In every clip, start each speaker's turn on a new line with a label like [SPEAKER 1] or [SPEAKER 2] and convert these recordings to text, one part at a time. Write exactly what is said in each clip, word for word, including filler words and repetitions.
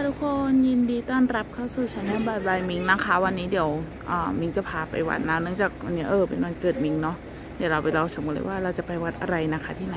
[SPEAKER 1] ทุกคนยินดีต้อนรับเข้าสู่ช่องบายบายมิงนะคะวันนี้เดี๋ยวมิงจะพาไปวัดนะเนื่องจากวันนี้เออเป็นวันเกิดมิงเนาะเดี๋ยวเราไปเราชมกันเลยว่าเราจะไปวัดอะไรนะคะที่ไหน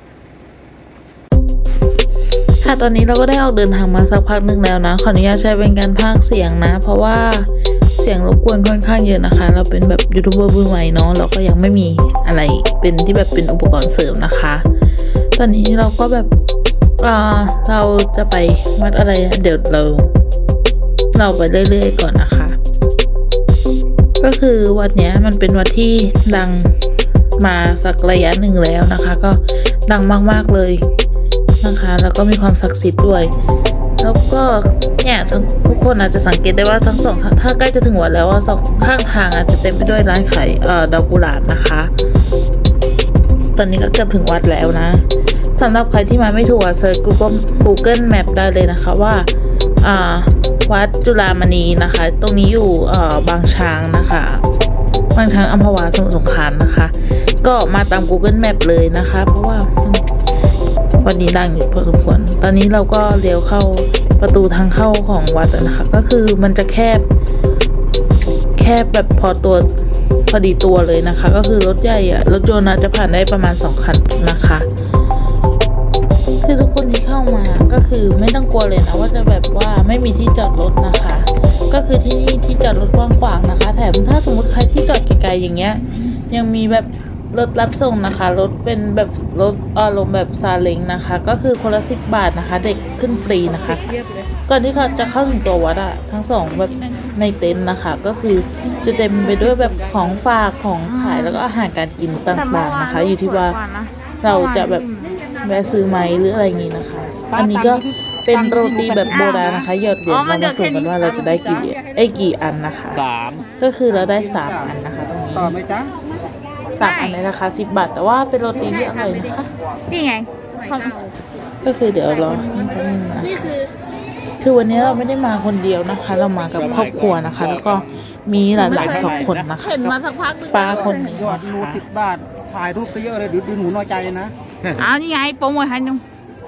[SPEAKER 1] ค่ะตอนนี้เราก็ได้ออกเดินทางมาสักพักหนึ่งแล้วนะขออนุญาตใช้เป็นการพากย์เสียงนะเพราะว่าเสียงรบกวนค่อนข้างเยอะนะคะเราเป็นแบบยูทูบเบอร์มือใหม่เนาะเราก็ยังไม่มีอะไรเป็นที่แบบเป็นอุปกรณ์เสริมนะคะตอนนี้เราก็แบบอ่าเราจะไปวัดอะไรเดี๋ยวเราเราไปเรื่อยๆก่อนนะคะก็คือวัดเนี้ยมันเป็นวัดที่ดังมาสักระยะหนึ่งแล้วนะคะก็ดังมากๆเลยนะคะแล้วก็มีความศักดิ์สิทธิ์ด้วยแล้วก็เนี่ยทุกคนอาจจะสังเกตได้ว่าทั้งสองถ้าใกล้จะถึงวัดแล้วว่าสองข้างทางอาจจะเต็มไปด้วยร้านขายเอ่อดอกกุหลาบนะคะตอนนี้ก็เกือบถึงวัดแล้วนะสำหรับใครที่มาไม่ถูกเซิร์ช Google Google Map ได้เลยนะคะว่าอ่าวัดจุฬามณีนะคะตรงนี้อยู่เอ่อบางช้างนะคะบางช้างอัมพวาสมุทรสงครามนะคะก็มาตาม Google Map เลยนะคะเพราะว่าวันนี้ดังอยู่พอสมควรตอนนี้เราก็เลี้ยวเข้าประตูทางเข้าของวัดนะคะก็คือมันจะแคบแคบแบบพอตัวพอดีตัวเลยนะคะก็คือรถใหญ่อะรถยนต์อาจจะผ่านได้ประมาณสองคันนะคะคือทุกคนที่เข้ามาก็คือไม่ต้องกลัวเลยนะว่าจะแบบว่าไม่มีที่จอดรถนะคะก็คือที่นี่ที่จอดรถกว้างๆนะคะแถมถ้าสมมติใครที่จอดไกลๆอย่างเงี้ยยังมีแบบรถรับส่งนะคะรถเป็นแบบรถอารมณ์แบบซาเล้งนะคะก็คือคนละสิบบาทนะคะเด็กขึ้นฟรีนะคะก่อนที่เขาจะเข้าถึงตัววัดอะทั้งสองแบบในเต็นท์นะคะก็คือจะเต็มไปด้วยแบบของฝากของขายแล้วก็อาหารการกินต่างๆนะคะอยู่ที่ว่าเราจะแบบแวะซื้อไหมหรืออะไรอย่างนี้นะคะอันนี้ก็เป็นโรตีแบบโบราณนะคะหยอดเหรียญเรามาสุ่มกันว่าเราจะได้กี่เหรียญไอ้กี่อันนะคะสามก็คือเราได้สามอันนะคะตรงนี้ต่อไหมจ๊ะสามอันในราคาสิบบาทแต่ว่าเป็นโรตีที่อร่อยนะคะ
[SPEAKER 2] นี่ไง
[SPEAKER 1] ก็คือเดี๋ยวรอนี่คือคือวันนี้เราไม่ได้มาคนเดียวนะคะเรามากับครอบครัวนะคะแล้วก็มีหลานๆสองคนนะคะป้าคนหนึ่ง
[SPEAKER 3] ยอดรูสิบบาทถ่ายรูปไปเยอะเลยดูดูหนูน้อยใจนะ
[SPEAKER 2] อ้าวนี่ไงโปรโมทให้นุ่ง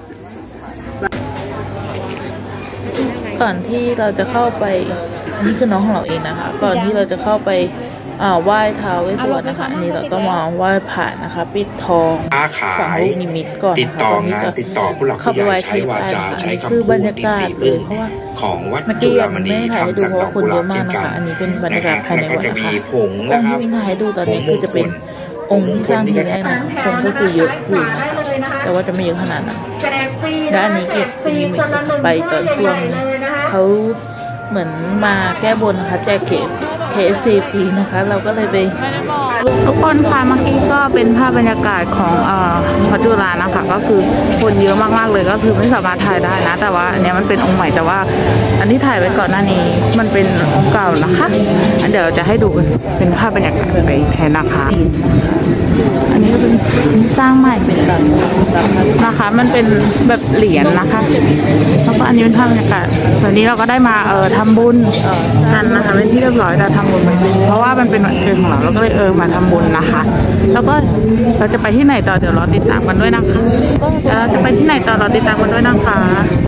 [SPEAKER 1] ก่อนที่เราจะเข้าไปนี่คือน้องของเราเองนะคะก่อนที่เราจะเข้าไปอ่าไหว้ท้าวเวสสุวรรณนะคะอันนี้เราต้องมาไหว้ผ่านนะคะปิดทองของลูกนิมิตก่อนนะคะตอนนี้จะเข้าไปไหว้ที่ใต้นะคะคือบรรยากาศเลยเพราะว่า
[SPEAKER 4] ของวัด
[SPEAKER 1] เมื่อกี้ยังไม่ถ่ายดูเพราะว่าคนเยอะมากนะคะอันนี้เป็นบรรยากาศภายในวัดนะคะองค์ที่วินถ่ายดูตอนนี้คือจะเป็นองค์ที่สร้างที่แรกนะคะคนก็คือเยอะอยู่นะคะแต่ว่าจะไม่เยอะขนาดนั้นและอันนี้เก็บฟรีไปตอนช่วงเขาเหมือนมาแก้บนนะคะแจกเคเคเอฟซีฟรีนะคะเราก็เลยไป
[SPEAKER 2] ทุกคนค่ะเมื่อกี้ก็เป็นภาพบรรยากาศของเอ่อวัดจุฬานะคะก็คือคนเยอะมากๆเลยก็คือไม่สามารถถ่ายได้นะแต่ว่าอันนี้มันเป็นองค์ใหม่แต่ว่าอันที่ถ่ายไว้ก่อนหน้านี้มันเป็นองค์เก่านะคะอันเดี๋ยวจะให้ดูเป็นภาพบรรยากาศไปแทนนะคะอันนี้ก็เป็นสร้างใหม่เป็นแบบนะคะมันเป็นแบบเหรียญนะคะแล้วก็อันนี้เป็นภาพบรรยากาศวันนี้เราก็ได้มาเออทำบุญกันนะคะเป็นที่เรียบร้อยเราทำบุญเพราะว่ามันเป็นวันเกิดของเราเราก็เลยเออมาทำบุญนะคะแล้วก็เราจะไปที่ไหนต่อเดี๋ยวรอติดตามกันด้วยนะคะเราจะไปที่ไหนต่อรอติดตามกันด้วยนะคะ